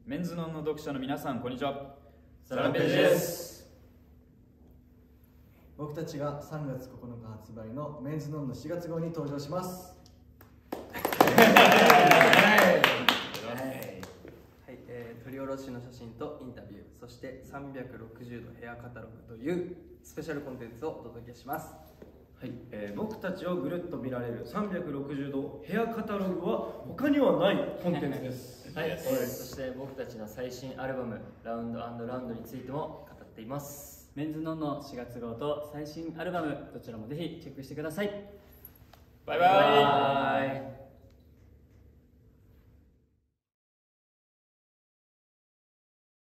メンズノンの読者の皆さん、こんにちは。 サランページです。 僕たちが3月9日発売のメンズノンの4月号に登場します。 撮り下ろしの写真とインタビュー、そして360度ヘアカタログというスペシャルコンテンツをお届けします。 はい、僕たちをぐるっと見られる360度ヘアカタログは他にはないコンテンツです。 はい、そして僕たちの最新アルバム「ラウンド&ラウンド」についても語っています。 メンズノンの4月号と最新アルバム、どちらもぜひチェックしてください。 バイバイ。